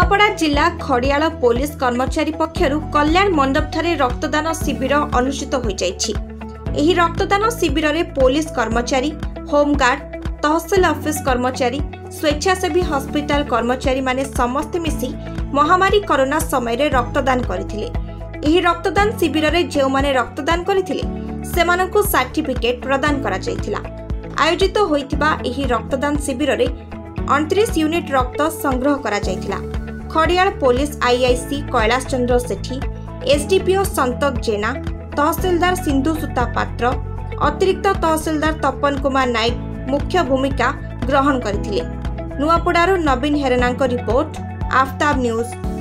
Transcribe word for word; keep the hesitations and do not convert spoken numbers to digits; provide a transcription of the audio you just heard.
नुआपड़ा जिला खड़ियाल पुलिस कर्मचारी पक्षरु कल्याण मंडप ठारे रक्तदान शिविर अनुष्ठित हो जाइछि। एही रक्तदान शिविर रे पुलिस कर्मचारी, होमगार्ड, तहसील ऑफिस कर्मचारी, स्वेच्छासेवी हॉस्पिटल कर्मचारी माने समस्त मिसी महामारी कोरोना समय रे रक्तदान करथिले। एही रक्तदान शिविर रे जेउ माने रक्तदान करथिले सेमानकु सर्टिफिकेट प्रदान करा जायथिला। आयोजित होइतिबा एही रक्तदान शिविर रे उनतीस यूनिट रक्त संग्रह करा जायथिला। Khariar police IIC Kailash Chandra Sethi, SDPO Santosh Jena, तहसीलदार सिंधु सुता पात्र, अतिरिक्त तहसीलदार तपन कुमार नायक मुख्य भूमिका ग्रहण करथिले। नुआपड़ारू नवीन हेरेनांक रिपोर्ट, आफ्ताब न्यूज।